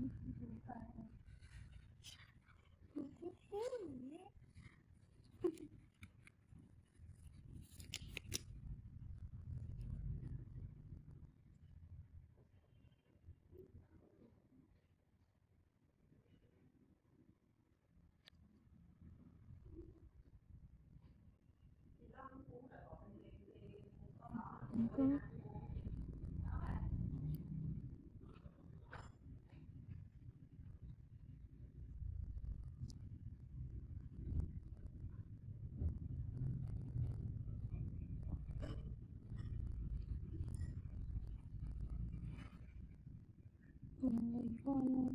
Người con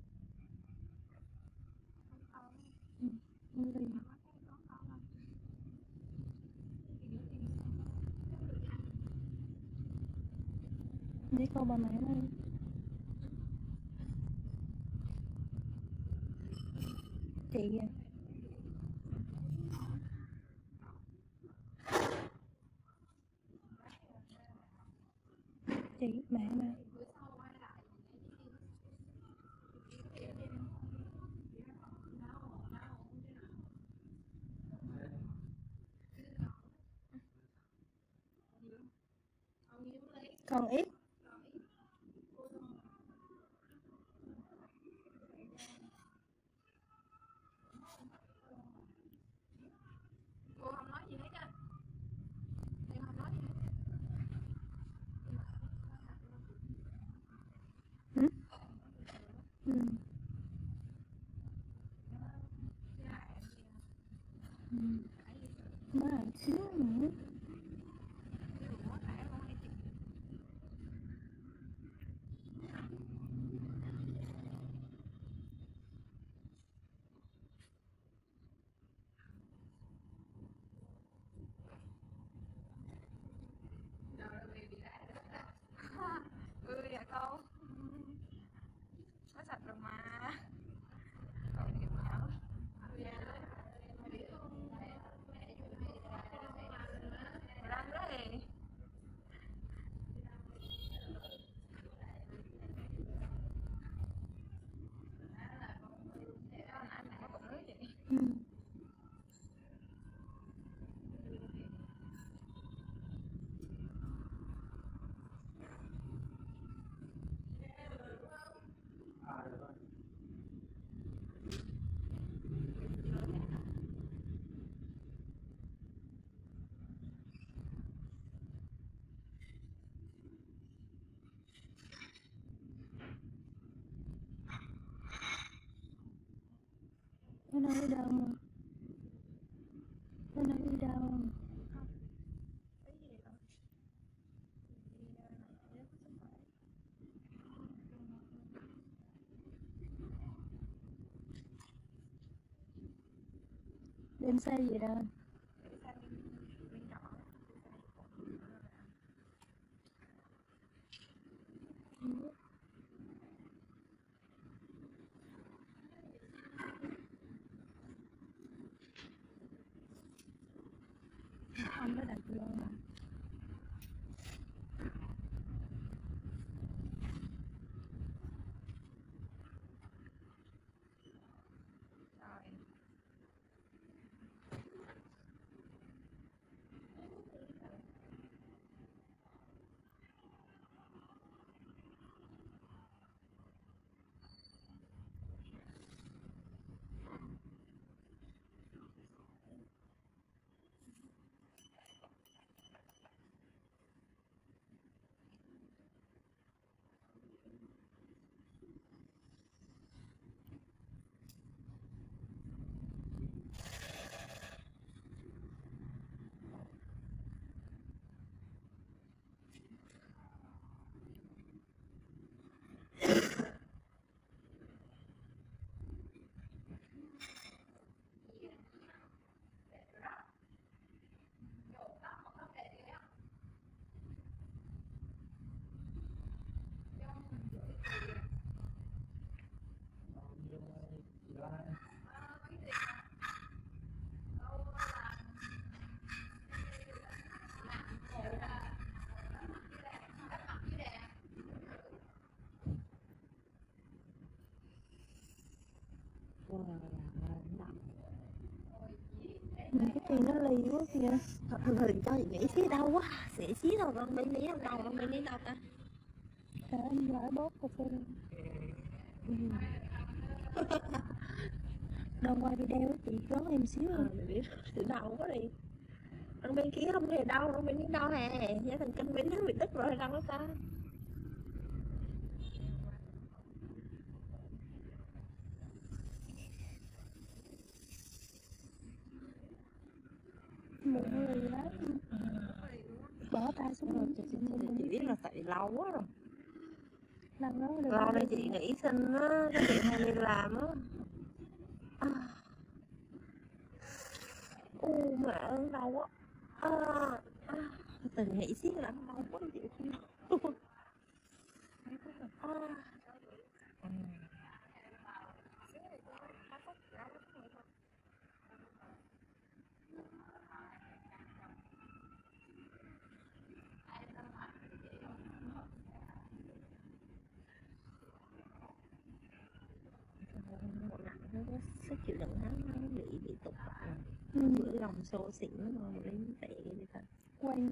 người đi câu bà mẹ đây chị à. Chị mẹ mà còn ít cô không nói gì hết á, em không nói gì hết. ừ? Ừ. Ừ. Mà xíu nữa Ừ dạ cô, có sạch rồi mà. Tội nghiệp nhỏ. Răng đó thì anh có bụng nước vậy. ừ. Nó đâu đi đâu mà nó đâu đi đâu Cái gì rồi? đêm say gì đâu Bên trọ. anh có đặt luôn mà Rồi. Mình cái tiền nó lì quá kìa. Thôi cho chị nghĩ xí đâu quá, xỉ xí thôi con bên ní đâu đâu, con bên ní đâu ta? Trời ơi, anh giỏi bóp cà phê. Đâu qua đi đeo chị đón em xíu Ờ, không? mày biết từ đầu quá đi. Con bên kia không hề đau, con bên ní đâu hè, giá thần kinh bên nó bị tức rồi đâu đó ta. Mụn nó lì lắm. Bỏ tay xuống. Chị biết là tại lâu quá rồi. Lần đó được Lâu bao nay nhiêu chị tiền? nghỉ sinh á, cái chị không đi làm á. Mẹ ơi đau quá. Từ nghỉ xíu là đau quá chịu không nổi. Nó có sức chịu đựng nó bị tụt lại. Bữa lòng xô xỉn mà một lên tệ đi thật. Quay.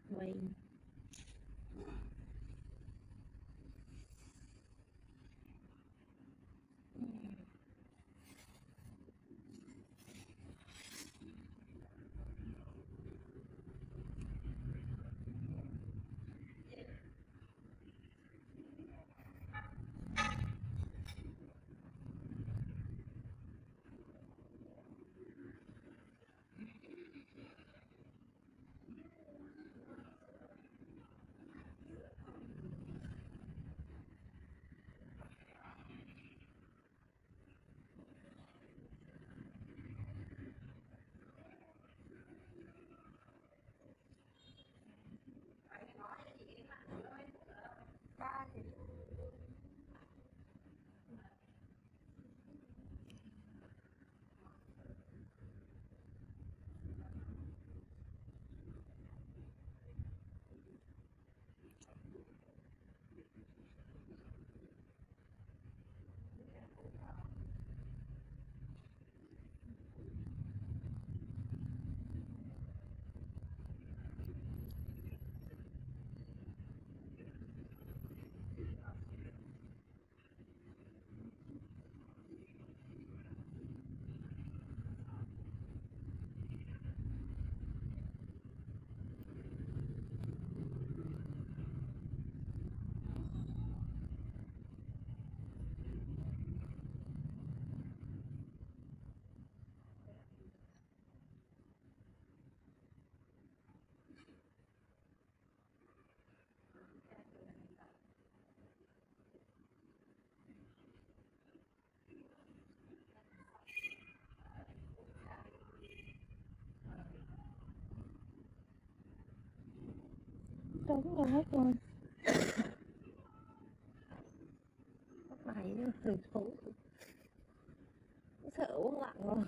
Trống rồi hết rồi. Mày thử thú. Sợ uống lặng rồi.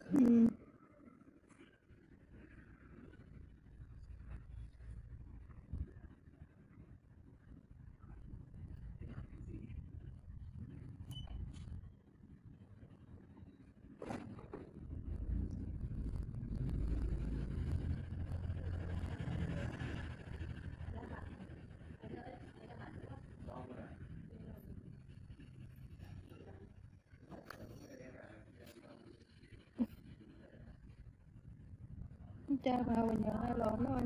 Cha vào mình nhận hai lộn đó anh.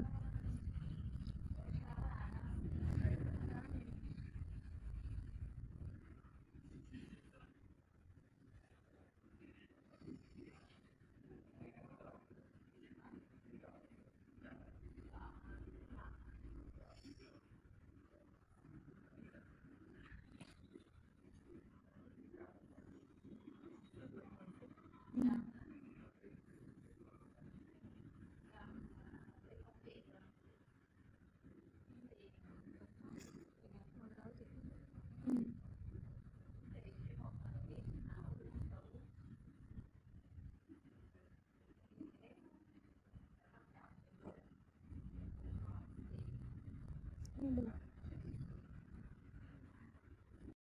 Được.